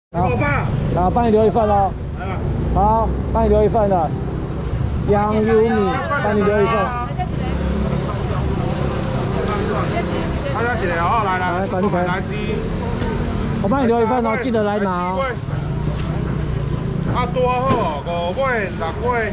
好，帮你留一份哦。好，帮你留一份的。杨优米，帮你留一份。 大家起来哦，来， 管理员，我帮你留一份哦，记得来拿哦。 多好，5尾、6尾。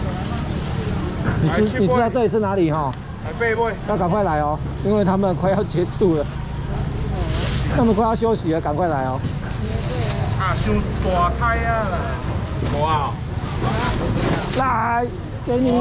你知道这里是哪里哈？ 8尾， 要赶快来哦，因为他们快要结束了，他们快要休息了，赶快来哦。 伤大胎啊啦，无啊。 来，给你。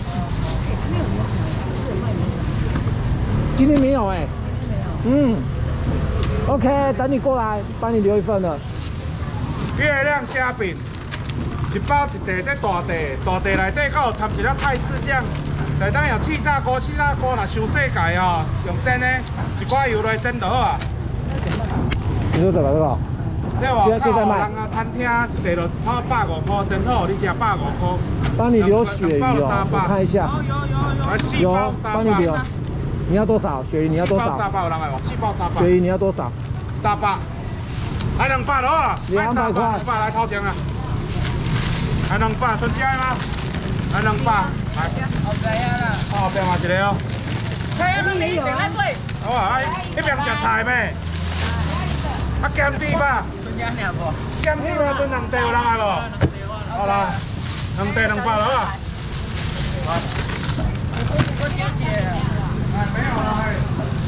今天没有哎。OK， 等你过来，帮你留一份了。 月亮虾饼，1包1袋，这大袋，大袋内底还有掺一粒泰式酱。 内当有气炸锅，气炸锅若伤细界哦，用蒸的，一寡油来蒸就好啊。 你说这个？现在卖。 人啊，餐厅一袋就差不多150块，真好，你吃150块。 帮你留鳕鱼哦，我看一下。有，帮你留。你要多少？鳕鱼你要多少 ？4包300有人来无？4包300。 鳕鱼你要多少 ？300。来200了啊 ！200块。 200来掏钱啊！来200，存起来吗？来200，来。后边啦。后边嘛一个哦。菜那没有啊。好啊，那边吃菜咩？啊，咸猪吧。存钱了无？咸猪啊，存2袋有人来无？好啦，2袋200了啊。来。我小姐。哎，没有了嘿。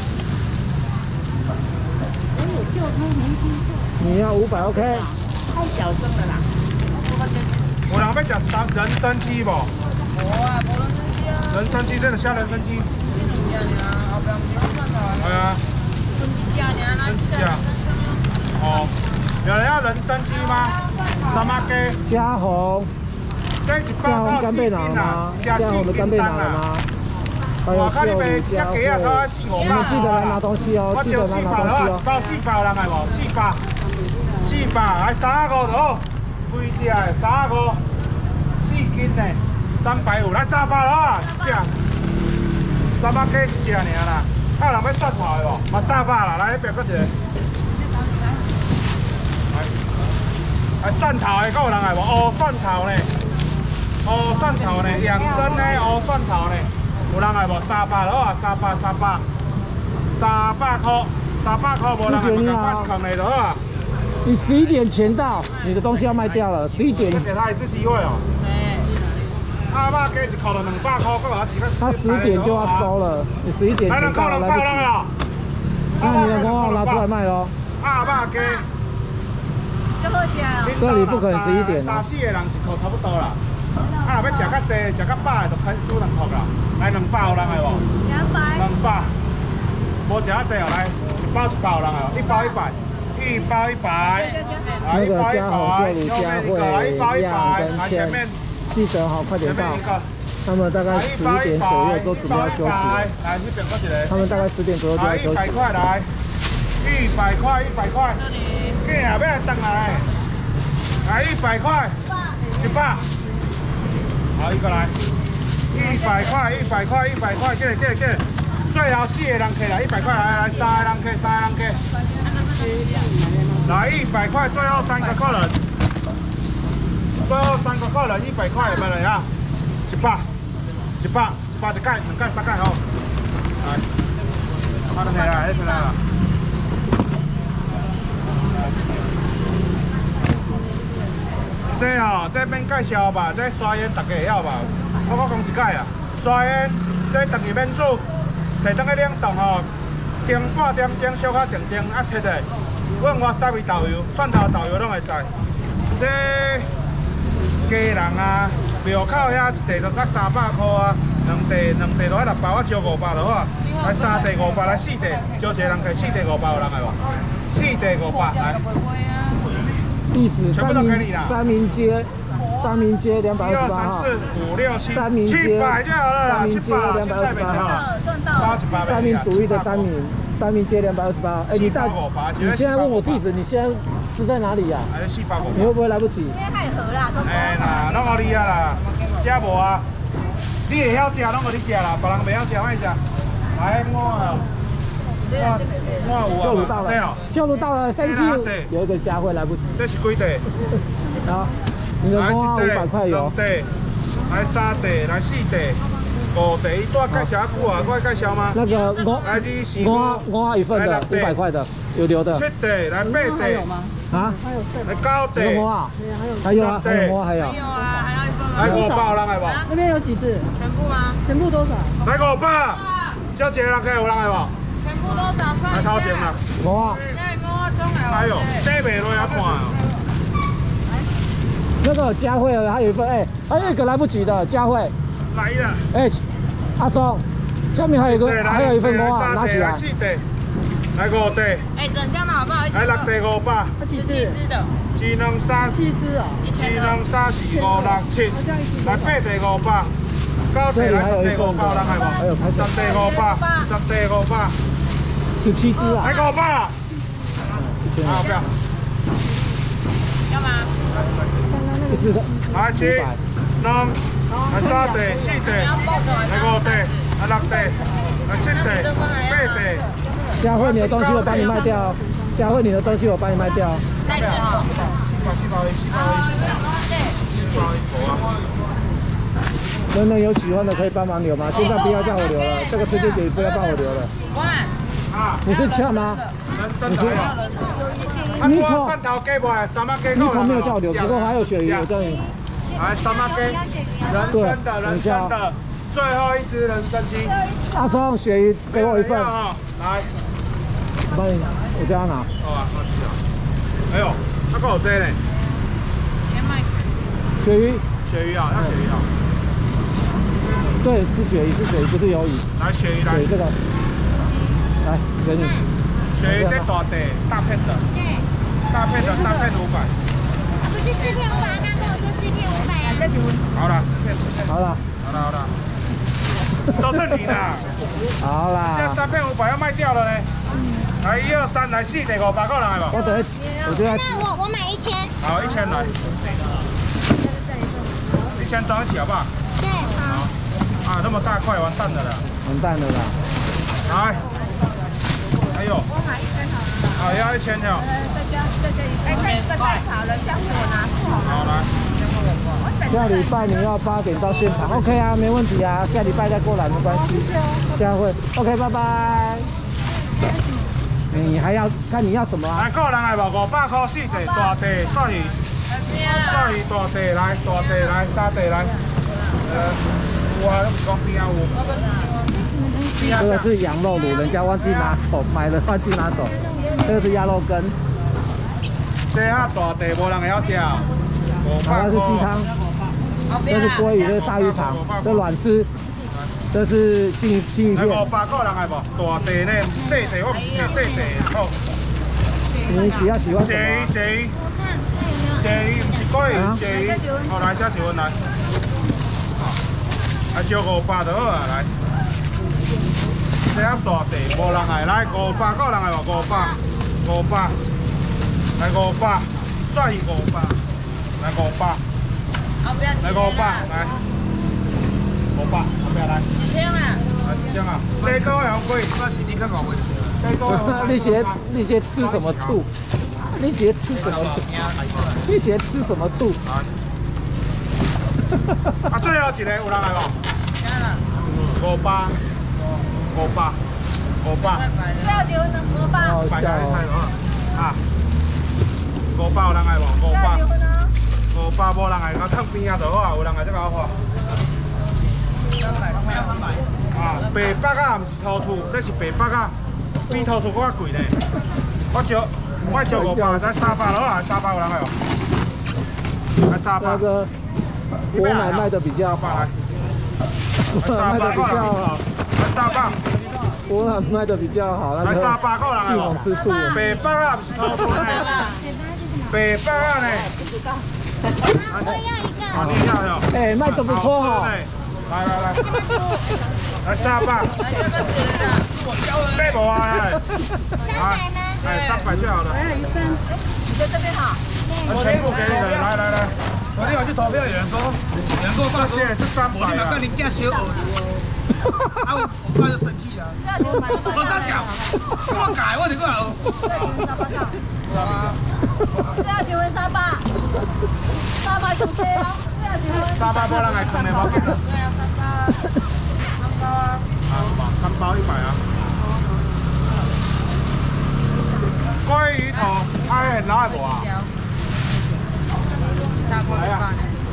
你要500 OK？ 太小声了啦。 有人要吃人参鸡无？无啊，无人参鸡啊。人参鸡，这个虾仁参鸡。系啊。春鸡价呢？春鸡价。哦，有人要人参鸡吗？三马鸡。 嘉红。 这一包到4斤啦，一只4斤重啦。我看你卖一只鸡啊，才4、5 百。记得来拿东西哦，记得来拿东西哦。 一包400人来无？400，来350就好，规只的350，4斤的350，来300了啊，一只，3百鸡一只尔啦，还有人要蒜头的无？嘛300啦，来迄边搁一个，来蒜头的，搁有人来无？乌蒜头呢？乌蒜头呢？养生的乌蒜头呢？有人来无？300了啊，300块，300块无人来，赶快扛来就好啊。 你11点前到，你的东西要卖掉了。11点。 给他一次机会哦。对。阿爸给一扣了200块，够我几个？ 他10点就要收了，你11点前到来不及。那你的公号拿出来卖喽。 阿爸给。 这里不可能11点。 3、4个人一扣差不多啦。啊，要吃较济，吃较饱的就开煮2扣啦。来200有人来无？200。无吃较济哦，来1包100有人来无？1包100。1包100， 那个嘉豪、秀如、佳慧、亮跟倩，记得好，快点到。他们大概10点左右都准备要休息了。他们大概10点左右就要休息。 100块来，100块，给啊，要来等来。来100块，100。好，一个来。100块，给，最后4个人客来100块，来3个人客。来100块，最后3个客人，100块有没有来啊？100，1盖、2盖、3盖好。来，好，来啦，来啦。这哦，这免介绍吧，这刷烟大家会晓吧？我讲一解啊，刷烟这等于免煮，摕当去冷冻吼，蒸半点钟，小可定啊切的。阮我沙味豆油、蒜头豆油拢会使。这家人啊，庙口遐一袋就才300块啊，2袋就迄6包，我招500就好啊。来3袋500，来4袋，招一个人客4袋500有人来无？4袋500来。 地址三民街228号。 1、2、3、4、5、6、7、 三民街 700就好了啦 ，728号。三民主义的三民街228号。哎，你现在问我地址，你现在是在哪里呀？你会不会来不及？ 太河啦， 哎啦，拢互你啊啦，食无啊？你会晓食，拢互你食啦，别人袂晓食，莫食。来我啊。 我秀乳到了，秀乳到了，Thank you。有一个佳慧来不及。 这是几地？ 好，你的锅500块有。 来3地，来4地，5地，伊多介绍啊久啊，我介绍吗？ 那个我一份的500块的，有留的。 7地，来8地。 啊？ 来9地。 有啊？还有啊？还有还有。 没有啊，还要一份吗？ 来500人来无？ 那边有几只？ 全部吗？ 全部多少？ 来500。少一个人客有人来无？ 全部多少？ 来头前啦。 我。 哎呦，这袂落啊看哦。 那个佳慧还有一份，哎，还有一个来不及的佳慧。 来了。 哎，阿松，下面还有一份锅啊，拿起来。 来4地，来5地。 哎，整箱的好不好？ 来6地500。 17只的。 1、2、3、4 只啊。 1、2、3、4、5、6、7。来8地500。9地来10地500，有人来无？10地500，10地500。 17只啊。 来500。好，不要。 要吗？ 14个。 来1、2、来3地、4地，来5地，来6地，来7地，8地。 佳慧，你的东西我帮你卖掉。佳慧，你的东西我帮你卖掉。 袋子哈。 人人有喜欢的可以帮忙留吗？现在不要叫我留了，这个时间点不要帮我留了。你是呛吗？ 你口汕头鸡卖，3蚊鸡。 你口没有叫我留，不过还有鳕鱼，我叫你。 来3蚊鸡，人参的，最后一只人参鸡。 阿松，鳕鱼给我一份。 来， 帮你，我叫他拿。 好啊，我知道。哎呦，那个有这呢。 鳕鱼。 鳕鱼啊，要鳕鱼啊。 对，是鳕鱼，不是鱿鱼。 来鳕鱼来。 对，这个。来，给你。 鳕鱼这大的，大片的。大片的3片500。 不是4片500，刚跟我说4片500啊。再请问。 好了，4片。 好了。 好了。都是你的。 好啦。 这3片500要卖掉了呢。来1、2、3，来4地500个人来吧。 我觉得。 那我买1000。 好，1000来。1000装一起好不好？ 对，好。 啊，那么大块，完蛋了啦！ 完蛋了啦！ 来，还有。我买1000好了。好，要1000条。 再加1。哎，这一个太少了，这样子我拿不好。 好来。 下礼拜你要8点到现场 ，OK 啊，没问题啊，下礼拜再过来没关系。佳慧 ，OK， 拜拜。你还要看你要什么啊？ 来，个人来无？500块4地，大地鳝鱼，鳝鱼大地来，大地来，3地来。有啊，都不讲边啊有。 这个是羊肉卤，人家忘记拿走，买了忘记拿走。这个是鸭肉羹。 这下大地无人会晓吃哦。 这是鸡汤，这是鲑鱼，这是鲨鱼肠，这软丝，这是金鱼片。 来500个人来无？大地呢，不是小地，我不是摕小地。好。 你比较喜欢什么？ 鳕鱼，不是鲑鱼，鳕鱼。好，来加一份来。啊，招500就好啊，来。这样大地无人来，来500个人来无？500，来500，鳝鱼500，来500，来500，来500，后边来。 1000啊？ 啊，1000啊，这个还贵，那是你看讲贵。 你些吃什么醋？你些吃什么醋？你些吃什么醋？ 啊，最后一个有人来无？500。 不要结婚的500。 摆下来太多了啊！500有人来无？500无人来，我烫边啊就好啊，有人来再甲我花。啊，白北啊，毋是土兔，这是白北啊，比土兔搁较贵呢。我招500，才300了啊，300有人来无？来300。 那个我奶卖的比较好，卖的比较好。 来300。 我奶卖的比较好，那个 300个人来无？ 吃素。 白北啊，毋是土兔呢。白北啊呢？ 我要一个。 啊，你要哟。 哎，卖的不错哈。 来，来300。背无啊？哎，300就好了。 你在这边哈。 全部给你了，来。 昨天我去投票，有人说这些是300啊。 我你把你家小啊，我爸就生气了。我啥想？我改，我得过来。 这要结婚沙巴，沙巴上车哦，这要结婚。 沙巴无人来冲的，无紧啊。 对啊，沙巴，3包啊。 3包100啊。鮭鱼头，哎，哪会无啊？来啊！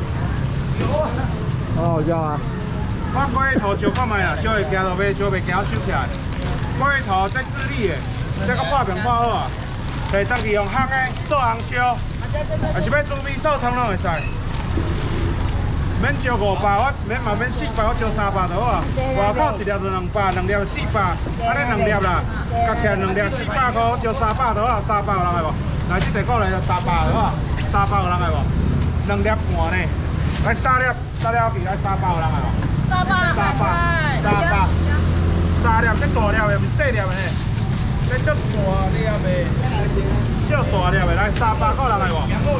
好好笑啊！ 我龟头招看卖啦，招会行就袂，招袂行收起来。龟头在智利的，这个破片破好啊，摕当去用烘的做红烧，还是要煮米寿汤拢会使。免招500，我免400，我招300就好啊。外口一粒就200，2粒400，安尼2粒啦，加起来2粒400块，我招300就好啊，300有人会无？来，这地过来就300就好啊，300有人会无？2粒半呢，来3粒去，来300有人会无？ 300，这大粒的，唔是细粒的呢。这足大粒的，足大粒的，来300个人来无？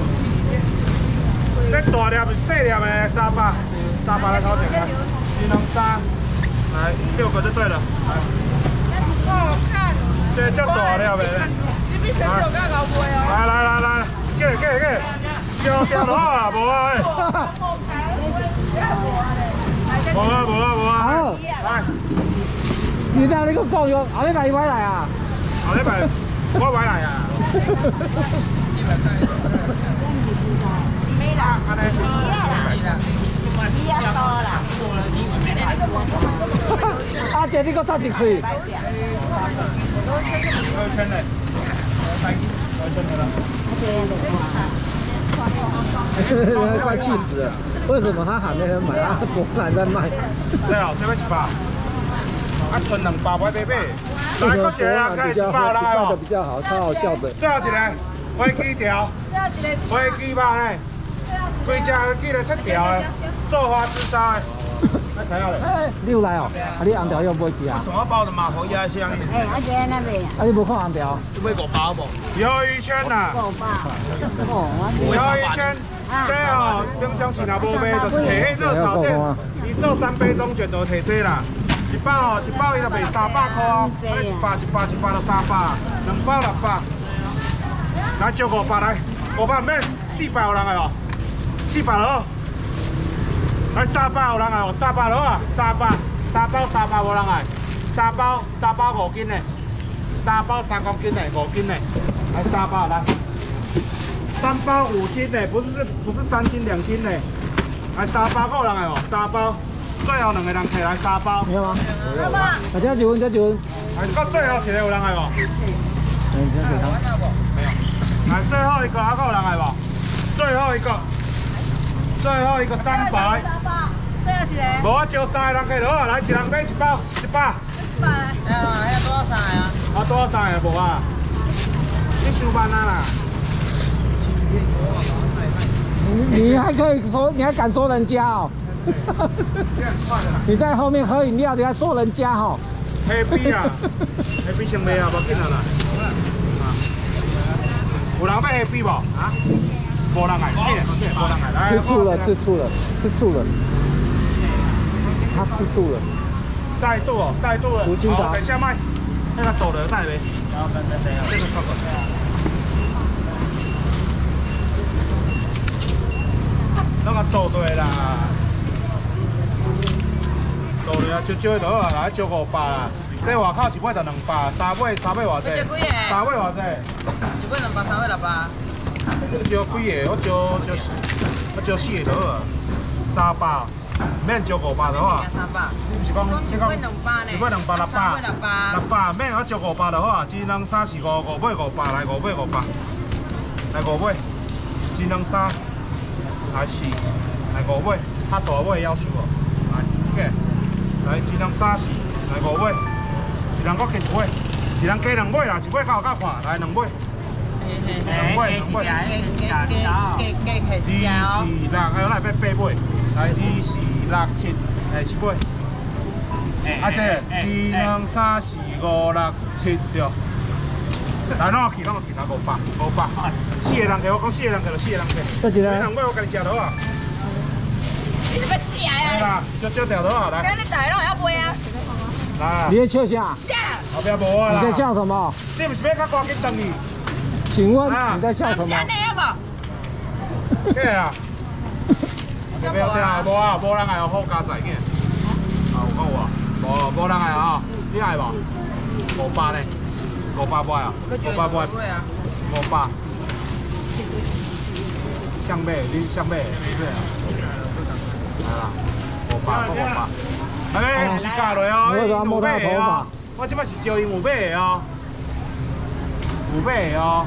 这大粒是细粒的，300来头前来，203，来6个就对了。好看。这足大粒的。你比前头更高贵哦。来，给，叫落啊，无啊。无啊！ 好， 来， 你当你个讲哟，后礼拜你买来啊？ 后礼拜我买来啊。没啦，安尼。 阿姐，你个插一嘴。 2圈嘞，2圈的了。 快气死了！为什么他还没人买啊？果然在卖。 对哦，这边100，啊，剩200不爱买。来，搁一个人开100来哦。 比较好，超好笑的。 最后一个飞机条，飞机吧呢，规只记得7条的，做花枝烧的。来睇下嘞。 你有来哦？啊，你红条又买去啊？ 什么包的麻婆鸭香？ 哎，我这那边。 啊，你无看红条？ 你买5包无？鱿鱼圈呐。 5包。 鱿鱼圈，这哦，冰箱是若无卖，就是摕迄热炒店，伊做3杯中卷就摕这啦。一包伊就卖300块哦，1包就300，2包600。来招500来，500免400有人来哦，400了。来300有人来哦，300了啊，3包无人来，3包5斤的，3包3公斤的5斤的，来3包来，3包5斤的，不是3斤2斤的，来3包够人来哦，3包，最后2个人摕来3包， 没有吗？有啊。啊，这一份，来， 到最后一个有人来无？没有。来最后一个还够人来无？最后一个300。最后一个。无我招3个人摕落啊，来一人买1包100。哎呀，迄多少三个啊？啊，多少三个无啊？你收慢啊啦！ 你还可以说，你还敢说人家哦？你在后面喝饮料，你还说人家哦？ 黑啤啊，黑啤先卖啊，无紧啊啦。有人要黑啤无？啊？无人来，无人来， 吃醋了，他吃醋了。 晒肚哦，晒肚了。好，等下卖，那个抖的带没？这个超过。那个抖对啦，抖对啊，少少就好啊，来招500啦。这外口一尾就200，三尾偌济？3尾偌济？ 一尾200，3尾600。 我招几个？我招4个就好啊，300，免招500就好啊。是讲， 一尾200呢？ 一尾200 600，免我招500就好啊。1、2、3、4、5，5尾500，来5尾500，来5尾，1、2、3，来4，来5尾，较大尾要求哦，来，OK，来1、2、3、4，来5尾，一人搁加1尾，一人加2尾啦，1尾较有较快，来2尾。2尾，2尾，2、4、6，还有来要8尾，来2、4、6、7，哎7尾。啊这1、2、3、4、5、6、7对。来，咱去，来500，4个人摕，我讲4个人摕就4个人摕。这2尾我家己食落啊。 你是要食哎呀？ 啦，少条落啊，来。 你大拢要卖啊？ 来， 你在笑啥？ 后壁无啊啦。 你在笑什么？ 你不是要较赶紧等你？ 请问你在笑什么？ 对啊。不要听啊，无啊，无人爱好加载嘅。啊，有讲有啊，无人爱啊，你爱无？500呢？500买啊？500买。500。想买，你想买，是啊。来啦，500。哎，是假落哦，有买的哦。我即摆是招因有买的哦，有买的哦，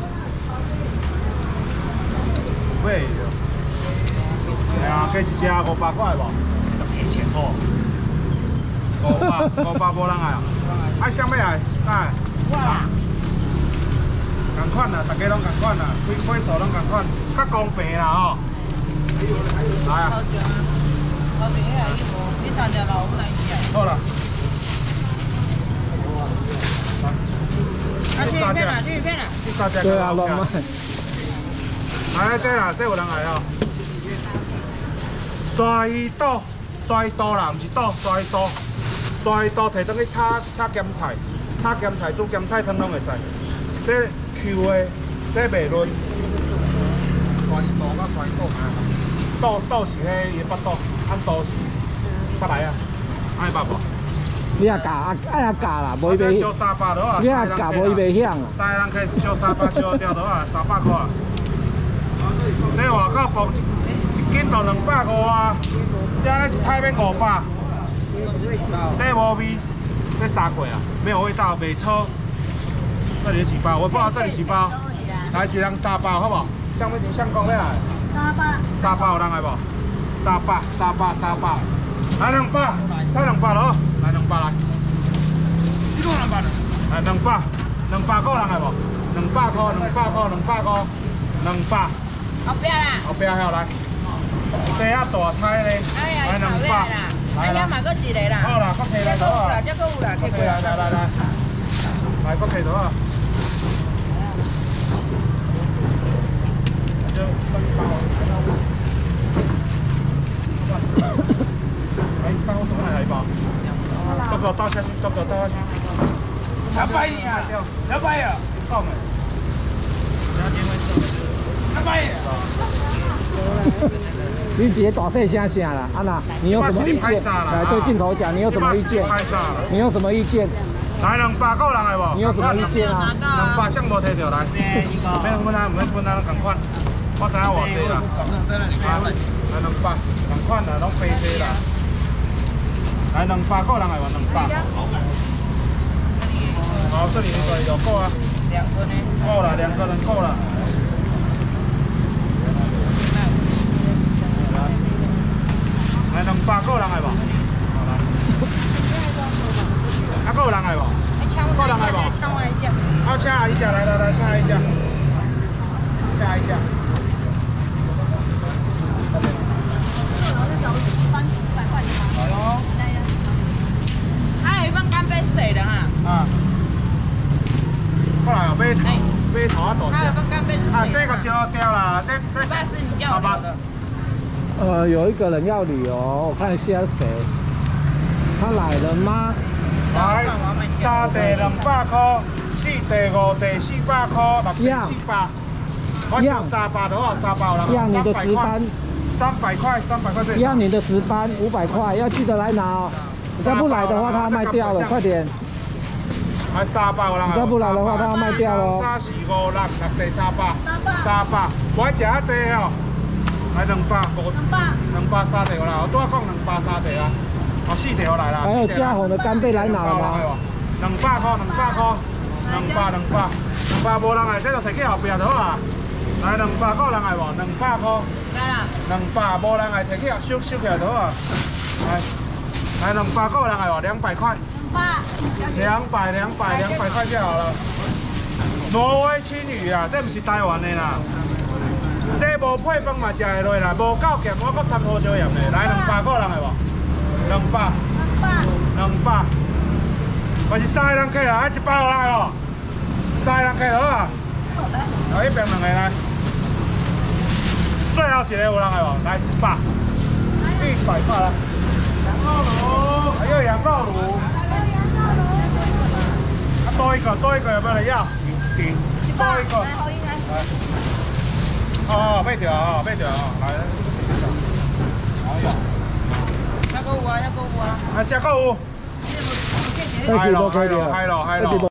有买的。哎呀，加一只500块无？这个赔钱哦。500无人爱啊？爱想买爱，哎。同款啦，大家拢同款啦，买数拢同款，较公平啦吼。来啊！ 头前迄个衣服，你3只老母来一只。 好啦。 啊，去片啦，去片啦。 对啊，乱卖。 来，这啦，这有人来吼。刷刀啦，毋是刀，刷刀摕转去炒咸菜，煮咸菜汤拢会使。这 Q 的，这袂润。刷刀甲刷刀，刀是迄伊巴刀，按刀捌来啊，爱捌无？ 你也教，爱也教啦，无伊袂。 招300多啊！ 你也教，无伊袂响啊。 三个人开始招300，招掉多啊，300块啊。这外口磅一斤就250啊，这咧一台要500。这无味，这3过啊，没有味道，袂臭。这里几包？我报这里几包？来，一人3包，好不好？像要像讲要来。3包有人来无？300，来2包，再200咯，来2包来。几多200呢？来2包个人来无？200块，200。 后壁啦。 后壁遐来。这啊大菜咧，来200。 来啦，买个一个啦。 好啦，搁摕来多啊。 这个有啦，这个有啦， 来，来搁摕多啊。就3包。来包什么来包？多少倒下去？200呀，200呀，讲的。200呀。 你是大细声啥啦？啊那，你有什么意见？来对镜头讲，你有什么意见？你有什么意见？ 来200个人来无？ 你有什么意见啊 ？200箱无摕到来，免分啊，同款。我知影偌济啦。来200，同款啦，拢白济啦。来200个人来无？200。好，这里有够啊。 2个呢？ 够了，2个人够了。来200个人来无？啊，还有人来无？够人来无？好，请阿姨下来，请阿姨下。请阿姨下。来咯。 啊，有放干杯水的哈。 啊。过来哦，码头啊大只。啊，这个招掉啦，这。 那是你叫我的。 有一个人要旅游，我看一下谁，他来了吗？ 来，3地200块，4地5地400块，6地400。我就300多啊，300了。 要你的值班。 300块这。 要你的值班500块，要记得来拿哦。你再不来的话，他卖掉了，快点。 来300有人。 再不来的话，他要卖掉喽。 3、4、5、6地300。我食啊济哦。来200，3地有啦，我拄仔讲200、3地啊，4地有来啦。 还有嘉宏的干贝来拿了吗 ？200块，200无人来，这就摕去后壁就好啊。来200个人来无？200块。来啦。200无人来，摕去收起来就好啊。来200个人来无？200块。200块就好了。挪威青鱼啊，这不是台湾的啦。这无配饭嘛，食会落啦，无够咸，我搁掺胡椒盐的。来200个人来无？200。我是3个人客啦，还100个人哦。3个人客好啊。来一边2个来。最后一个有人来无？来100块啦。还有羊肉炉。 多一个有没有人要？多一个。 来，好运来。 哦，买掉哦，买掉哦，来。哎呀， 那个有啊，那个有啊。 啊，这个有。 开始不开了？ 开了。